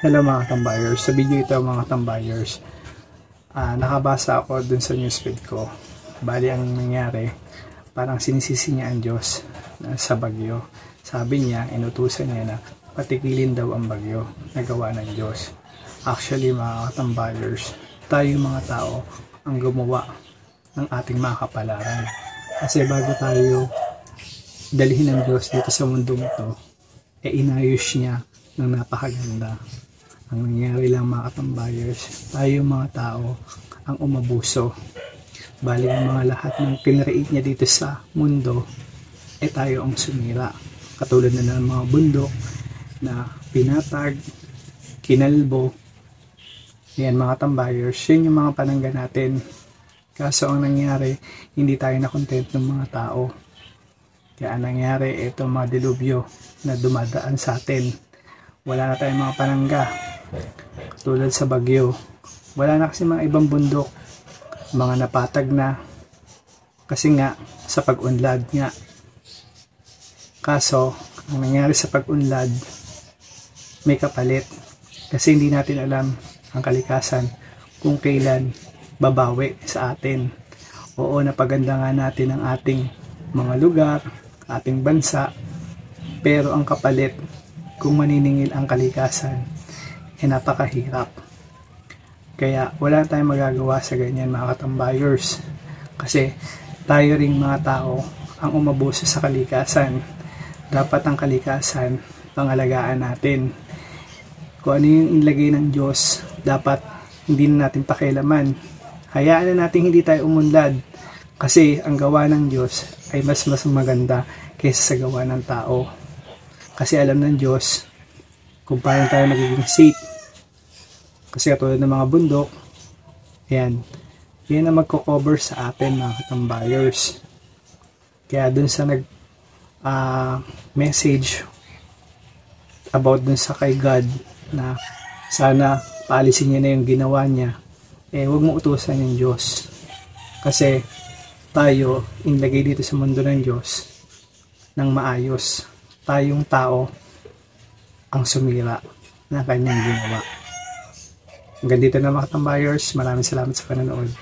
Hello mga tambayers. Sa video ito mga tambayers, nakabasa ako dun sa newsfeed ko. Bali ang nangyari, parang sinisisi niya ang Diyos sa bagyo. Sabi niya, inutusan niya na patigilin daw ang bagyo na gawa ng Diyos. Actually mga tambayers, tayo mga tao ang gumawa ng ating mga kapalaran. Kasi bago tayo dalhin ng Diyos dito sa mundong ito, inayos niya ng napakaganda. Ang nangyari lang mga katambayers, tayo mga tao ang umabuso. Bali ang mga lahat ng kinreate niya dito sa mundo, tayo ang sumira. Katulad na ng mga bundok na pinatag, kinalbo. Yan mga tambayers, yun yung mga panangga natin. Kaso ang nangyari, hindi tayo na-content ng mga tao. Kaya ang nangyari, ito mga dilubyo na dumadaan sa atin. Wala na tayong mga panangga. Tulad sa bagyo, wala na kasi mga ibang bundok, mga napatag na kasi nga sa pag-unlad nga. Kaso ang nangyari sa pag-unlad, may kapalit kasi hindi natin alam ang kalikasan kung kailan babawi sa atin. Oo, napaganda nga natin ang ating mga lugar, ating bansa, pero ang kapalit kung maniningil ang kalikasan napakahirap. Kaya wala tayong magagawa sa ganyan mga katambayers. Kasi tayo ring mga tao ang umabuso sa kalikasan. Dapat ang kalikasan pangalagaan natin. Kung ano yung inlagay ng Diyos, dapat hindi na natin pakialaman. Hayaan na natin hindi tayo umunlad. Kasi ang gawa ng Diyos ay mas maganda kaysa sa gawa ng tao. Kasi alam ng Diyos kung paano tayo magiging safe. Kasi katulad ng mga bundok, yan ang magko-cover sa atin mga katambayers. Kaya dun sa message about dun sa kay God na sana paalisin niya na yung ginawa niya, huwag mo utusan yung Diyos. Kasi tayo inlagay dito sa mundo ng Diyos ng maayos. Tayong tao ang sumira na kanyang ginawa. Hanggang dito na mga katambayers, maraming salamat sa panonood.